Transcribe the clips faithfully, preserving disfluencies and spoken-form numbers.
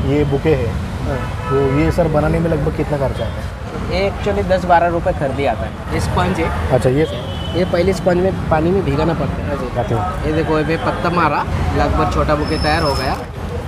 ये बुके है, तो ये सर बनाने में लगभग कितना खर्चा आता है? ये एक्चुअली दस बारह रुपये खरीदी आता है। ये स्पंज है। अच्छा, ये ये पहले स्पंज में पानी में भिगाना पड़ता है। जाते हो ये देखो, ये पत्ता मारा, लगभग छोटा बुके तैयार हो गया।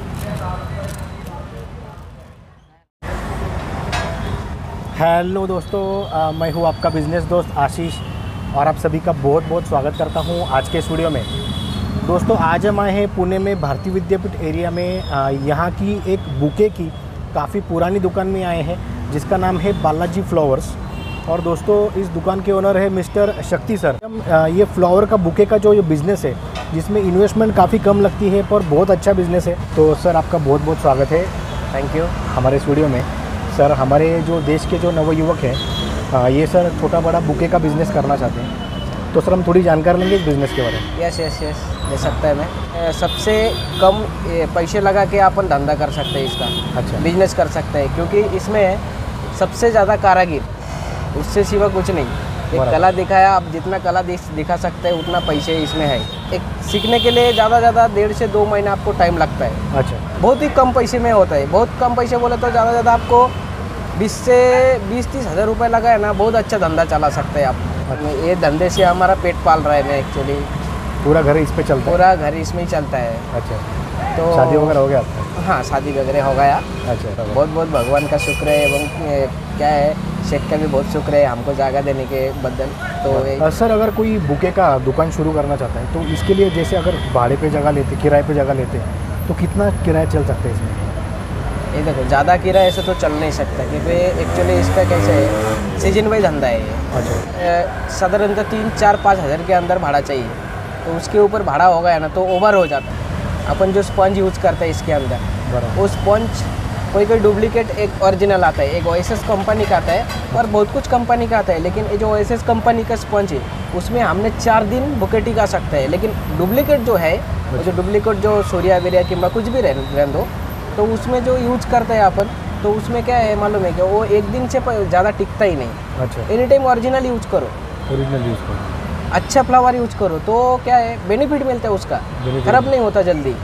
हेलो दोस्तों, आ, मैं हूँ आपका बिज़नेस दोस्त आशीष और आप सभी का बहुत बहुत स्वागत करता हूँ आज के स्टूडियो में। दोस्तों, आज हम आए हैं पुणे में भारतीय विद्यापीठ एरिया में। आ, यहाँ की एक बुके की काफ़ी पुरानी दुकान में आए हैं जिसका नाम है बालाजी फ्लावर्स। और दोस्तों, इस दुकान के ओनर है मिस्टर शक्ति सर। हम आ, ये फ्लावर का बुके का जो ये बिज़नेस है जिसमें इन्वेस्टमेंट काफ़ी कम लगती है पर बहुत अच्छा बिज़नेस है। तो सर, आपका बहुत बहुत स्वागत है। Thank you. हमारे स्टूडियो में सर, हमारे जो देश के जो नवयुवक हैं ये सर छोटा बड़ा बुके का बिज़नेस करना चाहते हैं, तो सर हम थोड़ी जानकारी लेंगे इस बिज़नेस के बारे में। यस यस यस ले सकता है मैं। सबसे कम पैसे लगा के अपन धंधा कर सकते हैं इसका। अच्छा, बिजनेस कर सकते हैं क्योंकि इसमें सबसे ज़्यादा कारागिर, उससे सिवा कुछ नहीं। एक कला दिखाया, आप जितना कला दिखा सकते हैं उतना पैसे इसमें है। एक सीखने के लिए ज़्यादा ज़्यादा डेढ़ से दो महीना आपको टाइम लगता है। अच्छा, बहुत ही कम पैसे में होता है। बहुत कम पैसे बोले तो ज़्यादा ज़्यादा आपको बीस से बीस तीस हज़ार रुपये लगा है ना, बहुत अच्छा धंधा चला सकते हैं आप। अच्छा। ये धंधे से हमारा पेट पाल रहा है मैं एक्चुअली। पूरा घर इस पे चलता है? पूरा घर इसमें ही चलता है। अच्छा, तो शादी वगैरह हो गया आपका? हाँ, शादी वगैरह हो गया। अच्छा, बहुत बहुत भगवान का शुक्र है एवं क्या है, शेख का भी बहुत शुक्र है हमको जगह देने के बदल। तो सर, अगर कोई बुके का दुकान शुरू करना चाहता है तो इसके लिए जैसे अगर भाड़े पे जगह लेते, किराए पे जगह लेते तो कितना किराया चल सकता है इसमें? ये देखो, ज़्यादा किराए ऐसे तो चल नहीं सकता क्योंकि एक्चुअली इसका कैसे है, सीजन वाइज धंधा है ये। अच्छा, साधारणतः तीन चार पाँच हज़ार के अंदर भाड़ा चाहिए, तो उसके ऊपर भाड़ा हो गया ना तो ओवर हो जाता है। अपन जो स्पंज यूज़ करते हैं इसके अंदर, वो स्पंज कोई कोई डुप्लीकेट एक ओरिजिनल आता है, एक ओएसएस कंपनी का आता है और बहुत कुछ कंपनी का आता है। लेकिन ये जो ओएसएस कंपनी का स्पंज है उसमें हमने चार दिन बुके टिका सकते हैं। लेकिन डुप्लीकेट जो है, वो जो डुप्लीकेट जो सूर्या वेरिया किंबा कुछ भी रहने दो, तो उसमें जो यूज करते हैं अपन, तो उसमें क्या है मालूम है कि वो एक दिन से ज़्यादा टिकता ही नहीं। अच्छा, एनी टाइम ओरिजिनल यूज करो, ओरिजिनल यूज़ करो, अच्छा फ्लावर यूज करो, तो क्या है बेनिफिट मिलता है उसका, खराब नहीं होता जल्दी।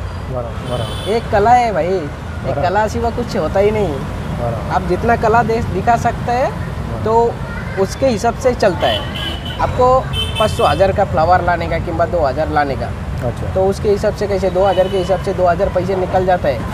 एक कला है भाई, एक कला सिवा कुछ होता ही नहीं। आप जितना कला दे दिखा सकते हैं तो उसके हिसाब से चलता है। आपको पाँच सौ हज़ार का फ्लावर लाने का किंबा दो हज़ार लाने का, अच्छा, तो उसके हिसाब से कैसे दो हज़ार के हिसाब से दो हज़ार पैसे निकल जाता है,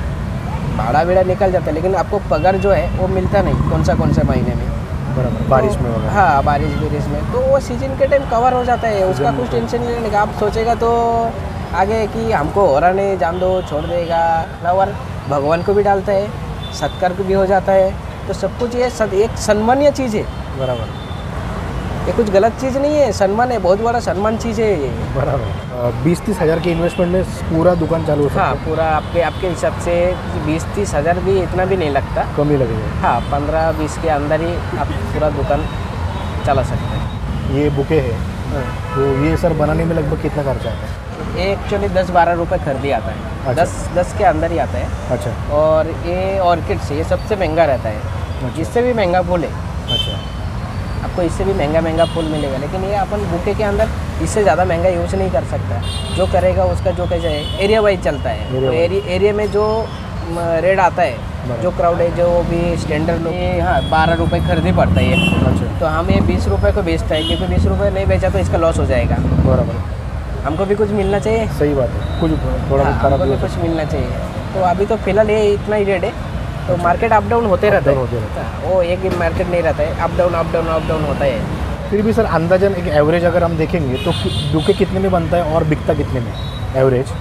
भाड़ा वेड़ा निकल जाता है। लेकिन आपको पगार जो है वो मिलता नहीं कौन सा कौन से महीने में, बराबर, बारिश में वगैरह। हाँ, बारिश बारिश में, तो वो सीजन के टाइम कवर हो जाता है, उसका कुछ टेंशन नहीं लेने का। आप सोचेगा तो आगे कि हमको हो रहा नहीं, जान दो, छोड़ देगा। फ्लावर भगवान को भी डालता है, सत्कार को भी हो जाता है, तो सब कुछ ये सद एक सम्मानीय चीज़ है। बराबर, ये कुछ गलत चीज़ नहीं है, सम्मान है, बहुत बड़ा सम्मान चीज़ है ये। बराबर। बीस तीस हज़ार के इन्वेस्टमेंट में पूरा दुकान चालू हो सकता है? हाँ, पूरा आपके आपके हिसाब से बीस तीस हज़ार भी इतना भी नहीं लगता, कम ही लगेगा। हाँ, पंद्रह बीस के अंदर ही आप पूरा दुकान चला सकते हैं। ये बुके है, तो ये सर बनाने में लगभग कितना खर्चा आता है? ये एक्चुअली दस बारह रुपये खरीदी आता है। अच्छा। दस दस के अंदर ही आता है। अच्छा, और ये ऑर्किड से ये सबसे महंगा रहता है। अच्छा, इससे भी महंगा फूल है, अच्छा, आपको इससे भी महंगा महंगा फूल मिलेगा। लेकिन ये अपन बुके के अंदर इससे ज़्यादा महंगा यूज़ नहीं कर सकता। जो करेगा उसका जो कैसे है, एरिया वाइज चलता है। तो एरिया एरिया में जो रेट आता है, जो क्राउड है, जो भी स्टैंडर्ड लोग, ये हाँ बारह रुपये खरीदे पड़ता है ये। अच्छा, तो हम ये बीस रुपये को बेचता है क्योंकि बीस रुपये नहीं बेचा तो इसका लॉस हो जाएगा। बराबर, हमको भी कुछ मिलना चाहिए। सही बात है, कुछ थोड़ा हाँ, बहुत खराब हमको भी भी हो कुछ मिलना चाहिए। तो अभी तो फिलहाल ये इतना ही रेट है, तो मार्केट अप डाउन होते रहता होते रहता है। वो एक ही मार्केट नहीं रहता है, up down up down up down होता है। फिर भी सर अंदाजन एक एवरेज अगर हम देखेंगे तो बुके कितने में बनता है और बिकता कितने में एवरेज?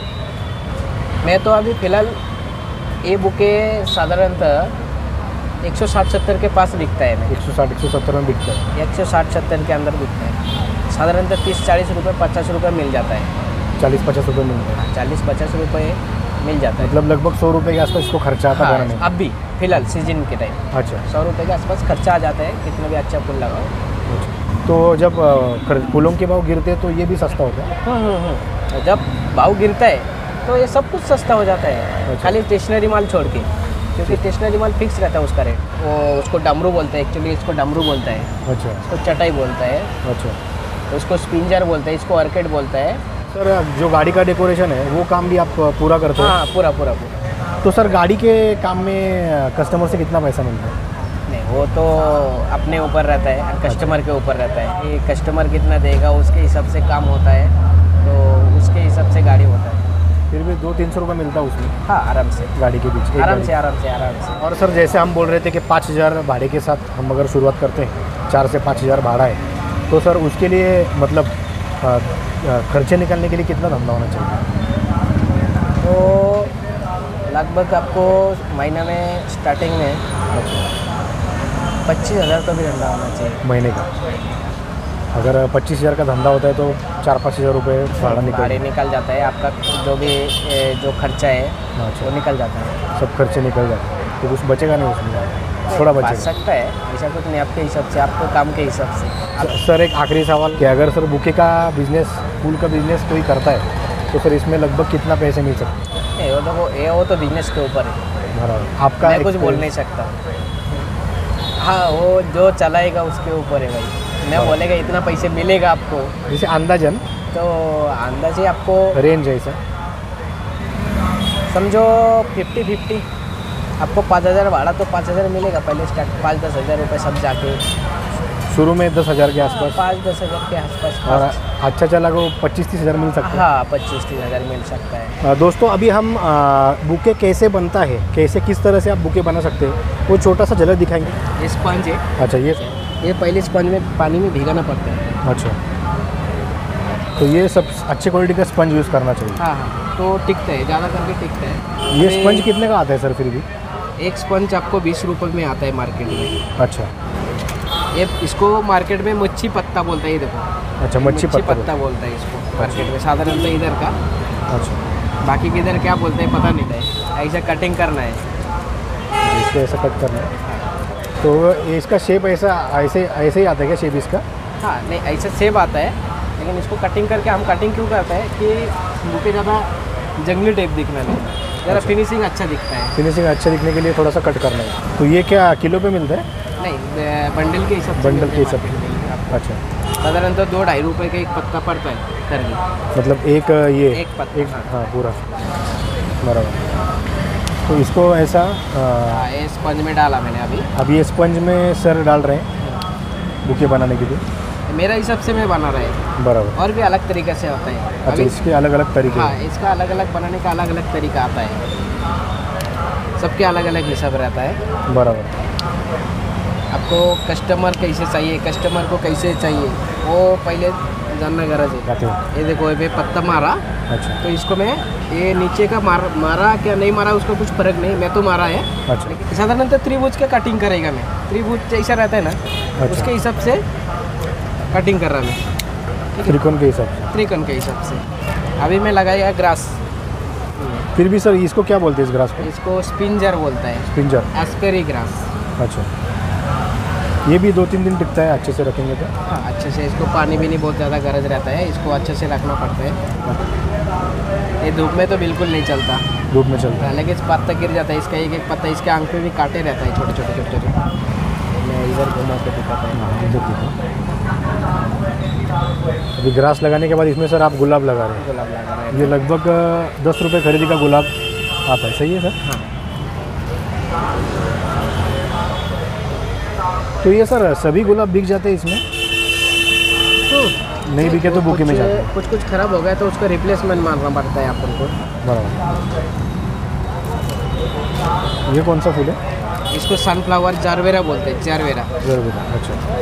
मैं तो अभी फ़िलहाल ये बुके साधारणतः एक सौ साठ सत्तर के पास बिकता है। मैं एक सौ साठ एक सौ सत्तर में बिकता है, एक सौ साठ सत्तर के अंदर बिकता है। साधारणतः तीस चालीस रुपये पचास रुपये मिल जाता है। चालीस पचास रुपये मिलता है, चालीस पचास रुपये मिल जाता है। मतलब लगभग सौ रुपये के आसपास इसको खर्चा आता है हाँ, बनाने में? अब भी फ़िलहाल सीजन के टाइम अच्छा, सौ रुपये के आसपास खर्चा आ जाता है, कितना भी अच्छा फूल लगाओ। अच्छा। तो जब अ, फूलों के भाव गिरते हैं तो ये भी सस्ता होता है? हम्म, हम्म, हम्म। जब भाव गिरता है तो ये सब कुछ सस्ता हो जाता है। अच्छा। खाली स्टेशनरी माल छोड़ के, क्योंकि स्टेशनरी माल फिक्स रहता है उसका रेट। वो उसको डमरू बोलते हैं, एक्चुअली इसको डमरू बोलता है, अच्छा, इसको चटाई बोलता है, अच्छा, तो उसको स्पिंजर बोलते हैं, इसको ऑर्किड बोलता है। सर जो गाड़ी का डेकोरेशन है वो काम भी आप पूरा करते हैं? हाँ, पूरा पूरा पूरा। तो सर गाड़ी के काम में कस्टमर से कितना पैसा मिलता है? नहीं, वो तो अपने ऊपर रहता है, कस्टमर के ऊपर रहता है कि कस्टमर कितना देगा, उसके हिसाब से काम होता है, तो उसके हिसाब से गाड़ी होता है। फिर भी दो तीन सौ रुपये मिलता है उसमें हाँ, आराम से, गाड़ी के पीछे, एक आराम गाड़ी। से आराम से आराम से। और सर जैसे हम बोल रहे थे कि पाँच हज़ार भाड़े के साथ हम अगर शुरुआत करते हैं, चार से पाँच हज़ार भाड़ा है, तो सर उसके लिए मतलब आ, आ, खर्चे निकालने के लिए कितना धंधा होना चाहिए? तो लगभग आपको महीना में स्टार्टिंग में पच्चीस हज़ार तो भी धंधा होना चाहिए महीने का। अगर पच्चीस हज़ार का धंधा होता है तो चार पाँच हज़ार रुपये भाड़ा निकल भाड़े निकल जाता है, आपका जो भी ए, जो खर्चा है अच्छा, वो निकल जाता है। सब खर्चे निकल जाते हैं, तो कुछ बचेगा नहीं उसमें, थोड़ा बच बचेगा। सकता है, ऐसा कुछ नहीं, आपके हिसाब से, आपको काम के हिसाब से। आप सर एक आखिरी सवाल कि अगर सर बुके का बिजनेस, फूल का बिजनेस कोई करता है तो सर इसमें लगभग कितना पैसे मिल सकते हैं? नहीं, वो तो वो ये वो तो बिजनेस के ऊपर है, बराबर। आपका मैं कुछ एक- बोल नहीं सकता। हाँ, वो जो चलाएगा उसके ऊपर है भाई। मैं बोलेगा इतना पैसे मिलेगा आपको, जैसे अंदाजन तो अंदाजे आपको रेंज है सर? समझो फिफ्टी फिफ्टी। आपको पाँच हज़ार भाड़ा तो पाँच हज़ार मिलेगा पहले स्टार्ट, पाँच दस हज़ार रुपये सब जाके, शुरू में दस हज़ार के आसपास, पाँच दस हज़ार के आसपास। और अच्छा चला को पच्चीस तीस हज़ार मिल सकता है। हाँ, पच्चीस तीस हज़ार मिल सकता है। आ, दोस्तों अभी हम आ, बुके कैसे बनता है, कैसे किस तरह से आप बुके बना सकते हैं, वो छोटा सा झलक दिखाएंगे। ये स्पंज है, अच्छा ये ये पहले स्पंज में पानी में भिगाना पड़ता है। अच्छा, तो ये सब अच्छे क्वालिटी का स्पंज यूज़ करना चाहिए। हाँ हाँ, तो टिकता है, ज़्यादा करके टिकता है। ये अभी स्पंज कितने का आता है सर फिर भी? एक स्पंज आपको बीस रुपये में आता है मार्केट में। अच्छा ये इसको मार्केट में मच्छी पत्ता बोलता है, ये देखो, अच्छा, मच्छी पत्ता पत्ता बोलता है इसको मार्केट में साधारणतः इधर का। अच्छा, बाकी किधर क्या बोलते हैं पता नहीं है। ऐसा कटिंग करना है, इसको ऐसा कट करना है, तो इसका शेप ऐसा ऐसे ऐसे ही आता है क्या शेप इसका? हाँ नहीं, ऐसा सेब आता है, लेकिन इसको कटिंग करके हम कटिंग क्यों करते हैं कि बुके ज़्यादा जंगली टाइप दिखना नहीं, ज़रा अच्छा। फिनिशिंग अच्छा दिखता है। फिनिशिंग अच्छा दिखने के लिए थोड़ा सा कट करना है। तो ये क्या किलो पे मिलता है? नहीं, बंडल के हिसाब से बंडल मिलते के हैं हिसाब से। market में आपको। अच्छा, साधारणतः दो ढाई रुपए का एक पत्ता पड़ता है करके। मतलब एक ये एक पत्ता, एक हाँ। हाँ पूरा बराबर। तो इसको ऐसा आ, हाँ, ये स्पंज में डाला मैंने अभी। अब ये स्पंज में सर डाल रहे हैं बुके बनाने के लिए, मेरा हिसाब से मैं बना रहा है, बराबर। और भी अलग तरीके से होता है। अच्छा, अभी इसके अलग अलग तरीके हाँ, हैं। इसका अलग अलग बनाने का अलग अलग तरीका आता है, सबके अलग अलग हिसाब रहता है। बराबर। आपको कस्टमर कैसे चाहिए, कस्टमर को कैसे चाहिए, वो पहले जानना गरज है। जाते हो। ये देखो, ये पत्ता मारा, अच्छा तो इसको मैं ये नीचे का मार मारा क्या नहीं मारा उसका कुछ फर्क नहीं, मैं तो मारा है। अच्छा लेकिन साधारणतः त्रिभुज का कटिंग करेगा मैं, त्रिभुज जैसा रहता है ना, अच्छा। उसके हिसाब से कटिंग कर रहा मैं, ठीक है, त्रिकोण के हिसाब से। त्रिकोण के हिसाब से। अभी मैं लगाया ग्रास, फिर भी सर इसको क्या बोलते हैं इस ग्रास को? इसको स्पिंजर बोलता है, पिंजर। एस्पेरी ग्रास। अच्छा, ये भी दो तीन दिन टिकता है अच्छे से रखेंगे तो? हाँ, अच्छे से, इसको पानी भी नहीं बहुत ज़्यादा गरज रहता है, इसको अच्छे से रखना पड़ता है। ये धूप में तो बिल्कुल नहीं चलता, धूप में चलता है। लेकिन इस पत्ता गिर जाता है, इसका एक एक पत्ता, इसके आंख पे भी काटे रहता है छोटे छोटे छोटे छोटे। मैं इधर घुमा के दिखाता हूँ। हाँ, इधर देखो। अभी ग्रास लगाने के बाद इसमें सर आप गुलाब लगा रहे हैं। गुलाब लगा रहा है। ये लगभग दस रुपये खरीदी का गुलाब आता है, सही है सर? हाँ, तो ये सर सभी गुलाब बिक जाते हैं इसमें? तो नहीं बिके तो बुके में कुछ- जाते हैं। कुछ कुछ खराब हो गया तो उसका रिप्लेसमेंट मारना पड़ता है अपन को। बराबर। ये कौन सा फूल है? इसको सनफ्लावर जारवेरा बोलते हैं, जारवेरा। जरूर। अच्छा,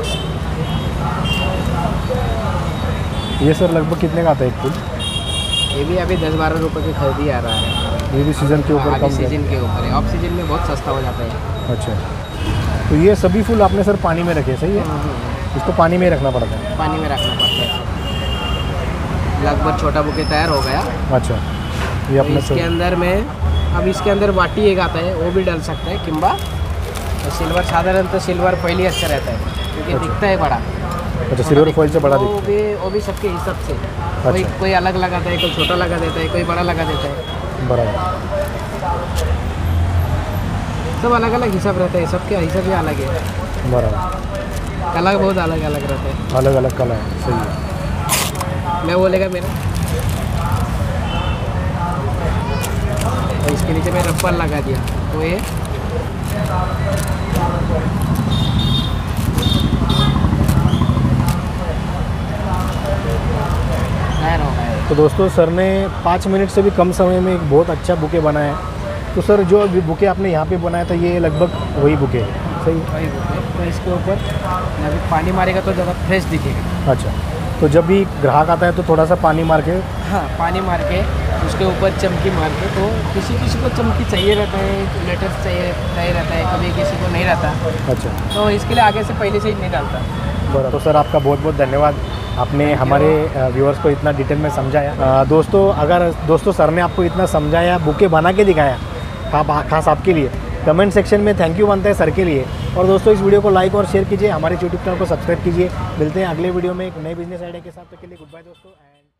ये सर लगभग कितने का आता है एक फूल? ये भी अभी दस बारह रुपए की खरीदी आ रहा है। ये भी सीज़न के ऊपर अभी कम है। सीजन के ऊपर है, ऑफ सीजन में बहुत सस्ता हो जाता है। अच्छा, तो ये सभी फूल आपने सर पानी में रखे, सही है? इसको पानी में ही रखना पड़ता है। पानी में रखना पड़ता है। लगभग छोटा बुके तैयार हो गया। अच्छा, ये तो अपने इसके अंदर में अब इसके अंदर वाटी एक आता है, वो भी डाल सकते हैं, किंबा तो सिल्वर, साधारणतः सिल्वर फॉइल ही अच्छा रहता है क्योंकि अच्छा। दिखता है बड़ा। अच्छा, सिल्वर फॉइल से बड़ा वो दिखता भी वो भी सबके हिसाब से, कोई अच्छा। कोई अलग लगाता है, कोई छोटा लगा देता है, कोई बड़ा लगा देता है, है। बराबर। सब अलग अलग हिसाब रहता है, सबके हिसाब ही अलग है, बराबर। कलर बहुत अलग अलग रहता है। अलग अलग कला है, सही है। मैं बोलेगा मेरा और इसके नीचे मैं रबर लगा दिया तो ये तैयार हो गया है। तो दोस्तों सर ने पाँच मिनट से भी कम समय में एक बहुत अच्छा बुके बनाया है। तो सर जो अभी बुके आपने यहाँ पे बनाया था ये लगभग वही बुके है, सही है? वही बुके तो इसके ऊपर अभी पानी मारेगा तो ज़्यादा फ्रेश दिखेगा। अच्छा, तो जब भी ग्राहक आता है तो थोड़ा सा पानी मार के, हाँ पानी मार के उसके ऊपर चमकी मार के, तो किसी किसी को चमकी चाहिए रहता है, लेटेस्ट चाहिए नहीं रहता है, कभी किसी को नहीं रहता, अच्छा तो इसके लिए आगे से पहले से ही नहीं डालता। बराबर। तो सर आपका बहुत बहुत धन्यवाद, आपने हमारे व्यूअर्स को इतना डिटेल में समझाया। अ, दोस्तों अगर दोस्तों सर ने आपको इतना समझाया, बुके बना के दिखाया आप खास आपके लिए, कमेंट सेक्शन में थैंक यू बनता है सर के लिए। और दोस्तों इस वीडियो को लाइक और शेयर कीजिए, हमारे यूट्यूब चैनल को सब्सक्राइब कीजिए। मिलते हैं अगले वीडियो में एक नए बिजनेस आइडिया के साथ। तक के लिए गुड बाय दोस्तों एंड